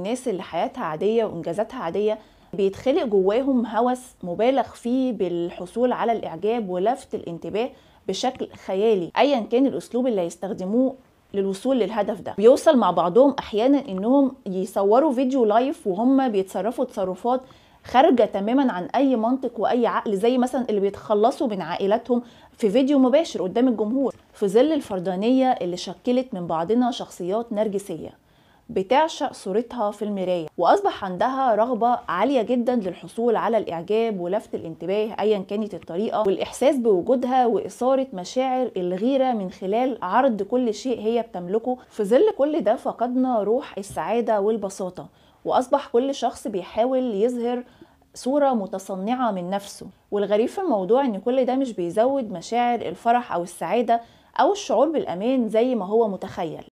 الناس اللي حياتها عادية وإنجازاتها عادية بيتخلق جواهم هوس مبالغ فيه بالحصول على الإعجاب ولفت الانتباه بشكل خيالي، أيا كان الأسلوب اللي هيستخدموه للوصول للهدف ده. بيوصل مع بعضهم أحيانا إنهم يصوروا فيديو لايف وهم بيتصرفوا تصرفات خارجة تماما عن أي منطق وأي عقل، زي مثلا اللي بيتخلصوا من عائلاتهم في فيديو مباشر قدام الجمهور، في ظل الفردانية اللي شكلت من بعضنا شخصيات نرجسية بتعشق صورتها في المراية، وأصبح عندها رغبة عالية جدا للحصول على الإعجاب ولفت الانتباه أيا كانت الطريقة، والإحساس بوجودها وإثارة مشاعر الغيرة من خلال عرض كل شيء هي بتملكه. في ظل كل ده فقدنا روح السعادة والبساطة، وأصبح كل شخص بيحاول يظهر صورة متصنعة من نفسه. والغريب في الموضوع إن كل ده مش بيزود مشاعر الفرح أو السعادة أو الشعور بالأمان زي ما هو متخيل.